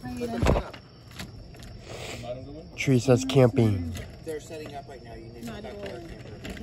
Tree says camping. They're setting up right now. You need to come back to our camper.